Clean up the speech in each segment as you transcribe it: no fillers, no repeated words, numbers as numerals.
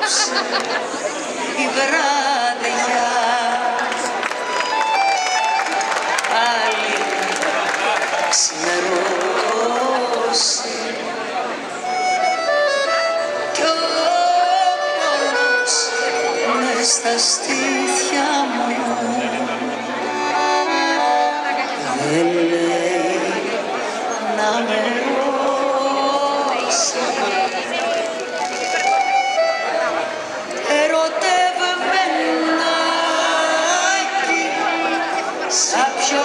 απόψε η βράδια πάλι ξημερώσει κι ο πόνος μες στα στήθια μου δεν λέει να με ρώσει. Ερωτευμένάκι σαν πιο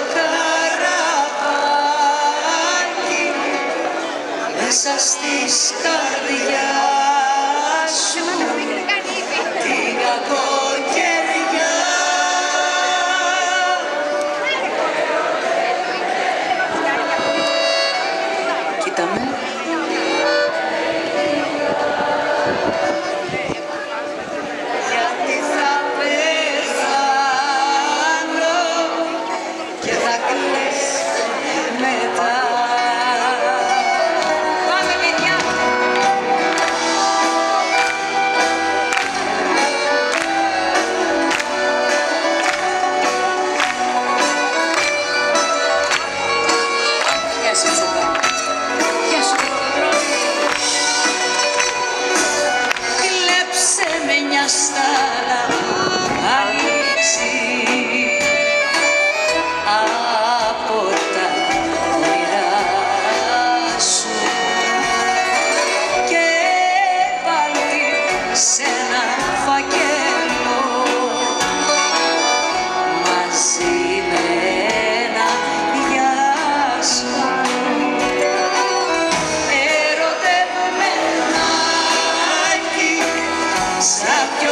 καραβάκι μέσα στις καρδιάς σου την κακοκαιριά. Κοίτα με. Γιατί θα πεθάνω και θα κλαις μετά. Πάμε παιδιά! Γεια σου Τσέπα. Γεια σου Κολοκοτρώνη. Κλέψε με μια στάλα ανοίξει από τα όνειρά σου και βάλει σε ένα φακέλο μαζί με ένα γεια σου. Ερωτευμένάκι σαν πιο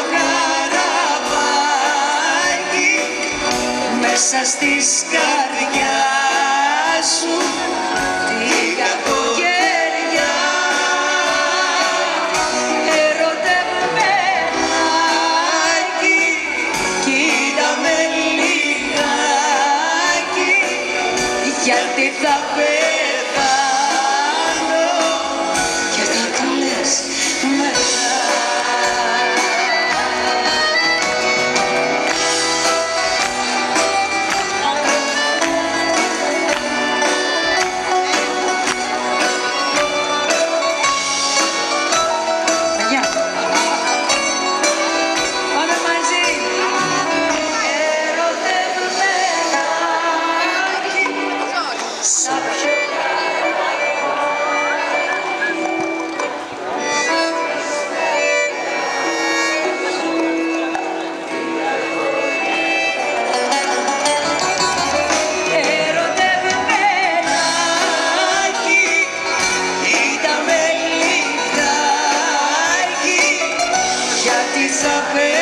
καραβάκι μέσα στις καρδιάς σου την κακοκαιριά. Ερωτευμένάκι κοίτα με λιγάκι γιατί θα πεθάνω και θα κλαις μετά. Παιδιά, πάμε μαζί. Ερωτευμένάκι σαν πιο ερωτευμένάκι κοίτα με λιγάκι γιατί θα πεθάνω